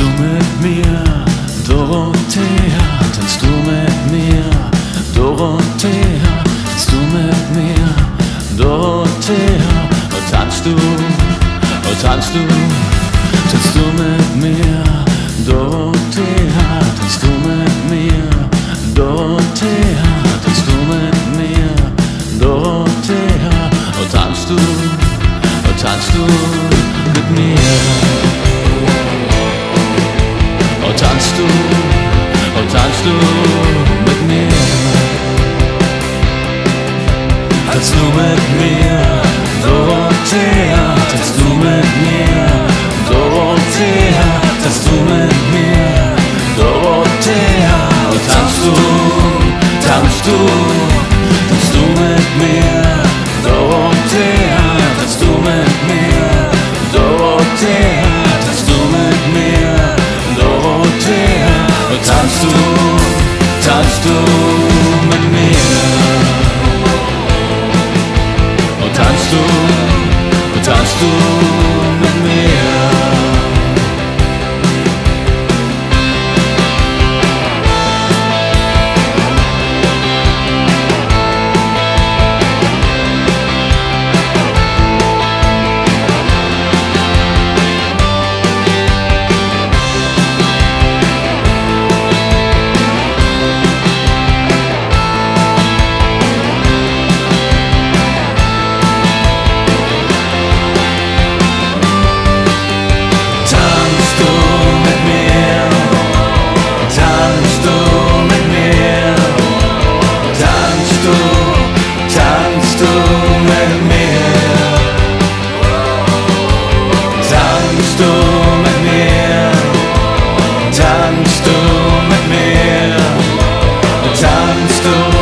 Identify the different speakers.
Speaker 1: du mit mir, Dorothea? Tanzt du mit mir, Dorothea? Tanzt du mit mir, Dorothea? Oh, tanzt du, oh, tanzt du, tanzt du mit mir, Dorothea? Tanzt du mit mir, Dorothea? Tanzt du mit mir, Dorothea? Oh, tanzt du, oh, tanzt du mit mir? Oh, tanzt du, oh, tanzt du mit mir? Tanzt du mit mir, Dorothea? Tanzt du mit mir, Dorothea? Tanzt du mit mir, Dorothea? Oh, tanzt du, tanzt du, tanzt du mit mir, Dorothea? Tanzt du mit mir, Dorothea? Tanzt du mit mir, Dorothea? Oh, tanzt du, tanzt du mit mir? Oh, tanzt du, oh, tanzt du mit mir? Tanzt du mit mir, tanzt du mit mir, tanzt du